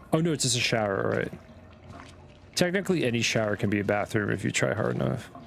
Oh no, it's just a shower, right? Technically any shower can be a bathroom if you try hard enough.